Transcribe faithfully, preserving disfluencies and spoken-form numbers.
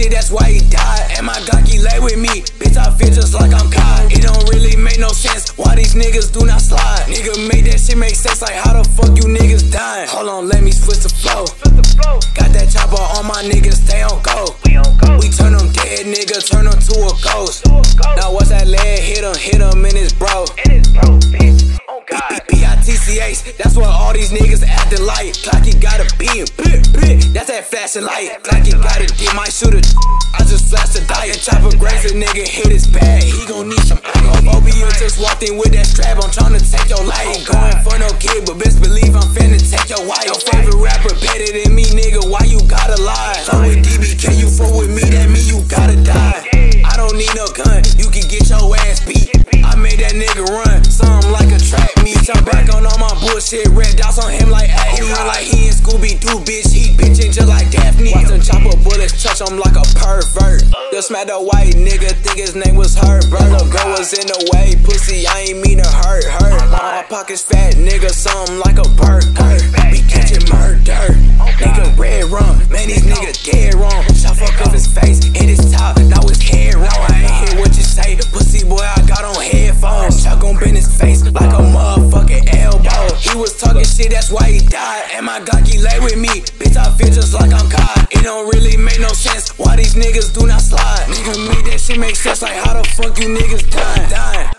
shit, that's why he died. And my Glocky lay with me, bitch, I feel just like I'm God. It don't really make no sense why these niggas do not slide. Nigga, make that shit make sense, like how the fuck you niggas dying? Hold on, let me switch the flow. Got that chopper on my niggas, stay on go. We turn them dead, nigga, turn them to a ghost. Now watch that leg hit him, hit him in his bro. B I T C H, that's what all these niggas acting like. Glocky gotta be him, that's that flashing light. Glocky gotta get my shooter. I just flashed a diet, chopper graze a nigga, hit his bag. He gon' need some O B O just walked in with that strap, I'm tryna take your life. Ain't going for no kid, but best believe I'm finna take your wife. Your favorite rapper better than me, nigga, why you gotta lie? So with D B K, you fuck with me, that mean you gotta die. I don't need no gun, you can get your ass beat. I made that nigga run, something like a track meet. I'm back on all my bullshit, red dots on him like A. He run like he in Scooby-Doo, bitch, he bitchin' just like Daphne. Watch them chopper bullets, touch him like a pervert. Just smack the white nigga, think his name was Herbert. Little girl was in the way, pussy, I ain't mean to hurt her. My pocket's fat, nigga, something like a burger. We catchin' murder, nigga red rum, man, these niggas dead wrong. Shot fuck up his face, hit his top, now his head wrong. I ain't hear what you say, pussy boy, I got on headphones. Shot gon' bend his face like a motherfucking elbow. He was talking shit, that's why he died. And my Glocky lay with me, bitch, I feel just like I'm God. It don't really make no sense why these niggas do not slide. Nigga, make that shit make sense, like how the fuck you niggas dying? dying.